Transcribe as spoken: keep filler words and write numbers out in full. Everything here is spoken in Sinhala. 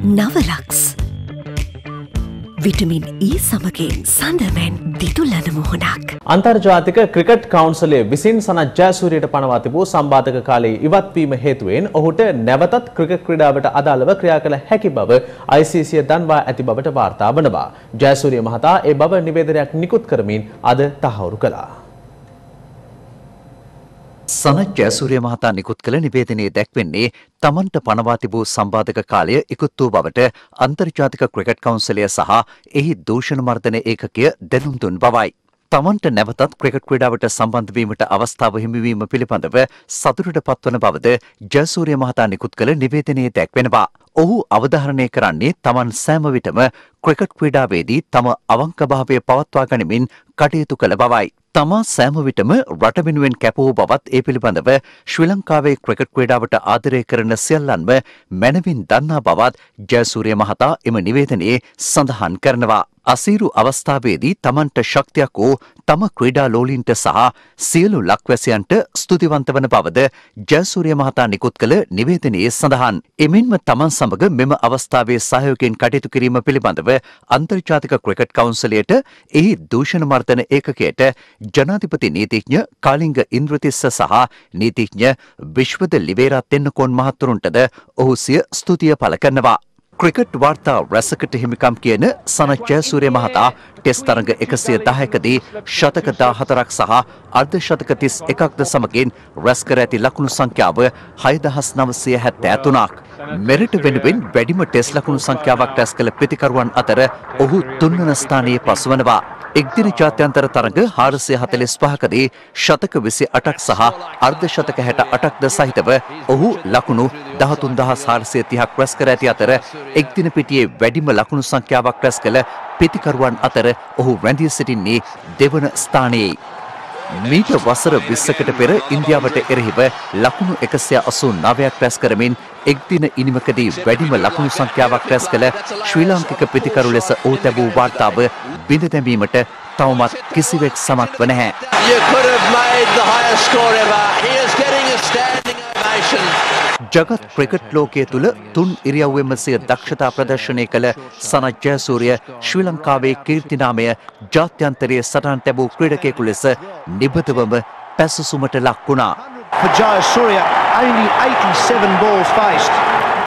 නවලක්ස් විටමින් ඊ සමගින් සඳමෙන් දිදුලන මුහුණක්. අන්තර්ජාතික ක්‍රිකට් කවුන්සිලය විසින් සනත් ජයසූරියට පනවා තිබූ සම්බාධක කාලයේ ඉවත්වීම හේතුවෙන් ඔහුට නැවතත් ක්‍රිකට් ක්‍රීඩාවට අදාළව ක්‍රියා කළ හැකි බව අයි සී සී දන්වා ඇති බවට වාර්තා වනවා. ජයසූරිය මහතා ඒ බව නිවේදනයක් නිකුත් කරමින් අද තහවුරු කළා. සනත් ජයසූරිය මහතා නිකුත් කළ නිවේදනයේ දැක්වෙන්නේ තමන්ට පනවා තිබූ සම්බාධක කාලය ඉක්ුත් වූ බවට අන්තර්ජාතික ක්‍රිකට් කවුන්සිලය සහ එහි දූෂණ මර්දන ඒකකය දැනුම් දුන් බවයි. තමන්ට නැවතත් ක්‍රිකට් ක්‍රීඩාවට සම්බන්ධ වීමට අවස්ථාව හිමිවීම පිළිබඳව සතුටට පත්වන බවද ජයසූරිය මහතා නිකුත් කළ නිවේදනයේ දැක්වෙනවා. ඔහු අවධාරණය කරන්නේ තමන් සෑම විටම ක්‍රිකට් ක්‍රීඩාවේදී තම අවංකභාවය පවත්වා ගනිමින් කටයුතු කළ බවයි. තමා සෑම විටම රට වෙනුවෙන් කැපවූ බවත් ඒ පිළිබඳව ශ්‍රී ලංකාවේ ක්‍රිකට් ක්‍රීඩාවට ආදරය කරන සියල්ලන්ම මැනවින් දන්නා බවත් ජයසූරිය මහතා එම නිවේදනයේ සඳහන් කරනවා. අසීරු අවස්ථාවේදී තමන්ට ශක්තියක් වූ තම ක්‍රීඩා ලෝලීන්ට සහ සියලු ලක්වැසියන්ට ස්තුතිවන්ත වන බවද ජයසූරිය මහතා නිකුත් කළ නිවේදනයේ සඳහන්. එමෙන්ම තමන් සමග මෙම අවස්ථාවේ සහයෝගයෙන් කටයුතු කිරීම පිළිබඳව අන්තර්ජාතික ක්‍රිකට් කවුන්සිලයට එහි දූෂණ මර්දන ඒකකයට ජනාධිපති නීතිඥ කාලිංග ඉන්ද්‍රතිස්ස සහ නීතිඥ විශ්වද ලිවේරා තෙන්නකෝන් මහතුරුන්ටද ඔහු සිය ස්තුතිය පළ කරනවා. ක්‍රිකට් වාර්තා රැසකට හිමිකම් කියන සනත් ජයසූරිය මහතා ටෙස්ට් තරඟ එකසිය දහයකදී ශතක දාහතරක් සහ අර්ධ ශතක තිස් එකක්ද සමගින් රැස් කර ඇති ලකුණු සංඛ්‍යාව හයදහස් නවසිය හැත්තෑ තුනක්. මෙරට වෙනුවෙන් වැඩිම ටෙස්ට් ලකුණු සංඛ්‍යාවක් රැස් කළ පිතිකරුවන් අතර ඔහු තුන්වන ස්ථානයේ පසුවනවා. එක්දින ජාත්‍යන්තර තරඟ හාරසිය හතළිස් පහකදී ශතක විසි අටක් සහ අර්ධ ශතක හැට අටක්ද සහිතව ඔහු ලකුණු දහතුන් දහස් හාරසිය තිහක් රැස් කර ඇති අතර එක්දින පිටියේ වැඩිම ලකුණු සංඛ්‍යාවක් රැස් කළ පිතිකරුවන් අතර ඔහු රැඳී සිටින්නේ දෙවන ස්ථානයේ. මීට වසර විස්සකට පෙර ඉන්දියාවට එරෙහිව ලකුණු එකසිය අසූ නවයක් රැස් කරමින් එක්දින ඉනිමකදී වැඩිම ලකුණු සංඛ්‍යාවක් රැස් කළ ශ්‍රී ලාංකික පිතිකරු ලෙස ඔහු තැබූ වාර්තාව බිඳ දැමීමට තවමත් කිසිවෙක් සමත් වන නැහැ. ජගත් ක්‍රිකට් ලෝකයේ තුල තුන් ඉරියව්වෙම සිය දක්ෂතා ප්‍රදර්ශනය කළ සනත් ජයසූරිය ශ්‍රී ලංකාවේ කීර්තිනාමය ජාත්‍යන්තරයේ සටහන් තැබූ ක්‍රීඩකයෙකු ලෙස නිබඳවම පැසසුමට ලක් වුණා. For Jayasuriya, only eighty-seven balls faced.